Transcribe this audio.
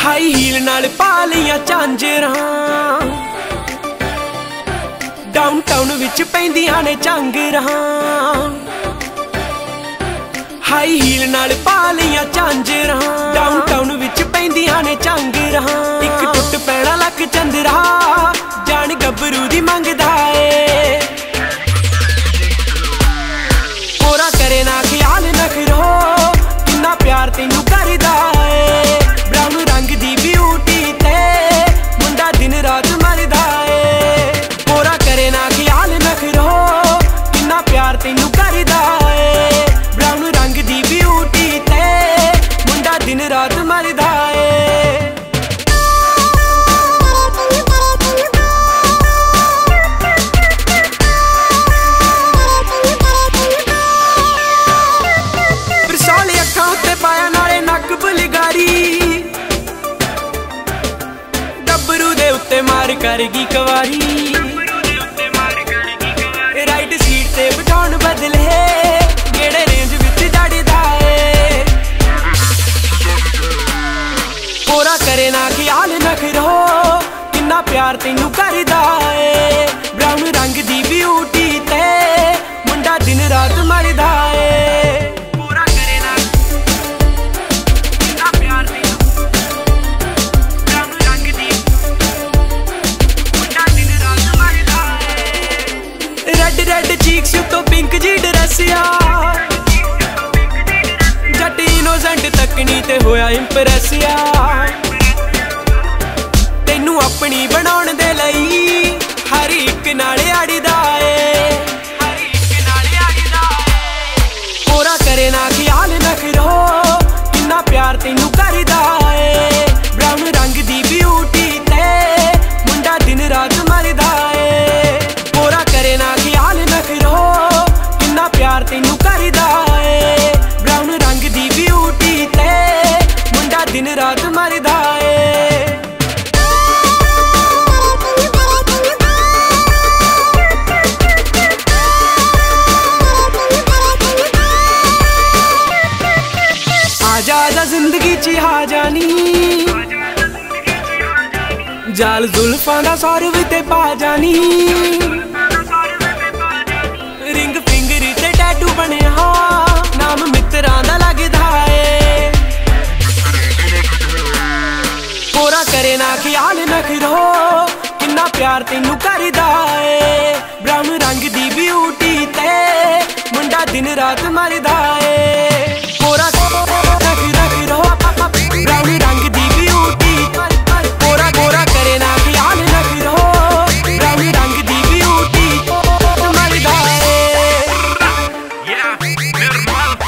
high heel नाल पा लियां झांजरां downtown विच पैंदियां ने झांगरां हाई हील नाल पा लियां झांजरां डाउनटाउन विच पैंदियां ने झांगरां इक टुट पैणा लक चंदरा जान गबरू दी मंगदा ए कोरा करे ना ख्याल नखरो किन्ना प्यार तैनू करदा ए ब्राउन रंग दी ब्यूटी ते मुंडा दिन रात मरदा ए कोरा करे ना ख्याल नखरो किन्ना प्यार तैनू करदा ए ब्राउन रंग दी ब्यूटी ते मुंडा दिन रात मरदा ए मार करगी कवारी राइट सीट ते बिठाउण बदले गेड़े रेंज विच जड़दा ए कोरा करे ना ख्याल नखरो किन्ना प्यार तैनू करदा ए ब्राउन रंग दी ब्यूटी ते मुंडा दिन रात मरदा ए रेड चीक्स तो पिंक जी ड्रेसिया जट इनोसेंट तकनी ते होया इंप्रेसिया तैनू अपनी बनाउण दे लई हर एक नाल अड़दा ए कोरा करे ना ख्याल नखरो किन्ना प्यार तैनू करदा ए ब्राउन रंग दी ब्यूटी ते मुंडा दिन रात मरदा ए कोरा करे ना ख्याल नखरो किन्ना प्यार तैनू करदा ए ब्राउन रंग दी ब्यूटी ते मुंडा दिन रात मरदा ए आजा जिंदगी च आ जानी जाल जुल्फां दा सौरव ते पा जानी रिंग फिंगर ते टैटू बनिया नाम मित्रां दा लगदा ए कोरा करे ना ख्याल नखरो किन्ना प्यार तैनू करदा ए ब्राउन रंग दी ब्यूटी ते मुंडा दिन रात मरदा ए कोरा नखरो ब्राउन रंग दी ब्यूटी कोरा कोरा करे ना ख्याल नखरो ब्राउन रंग दी ब्यूटी मरदा ए Nirmal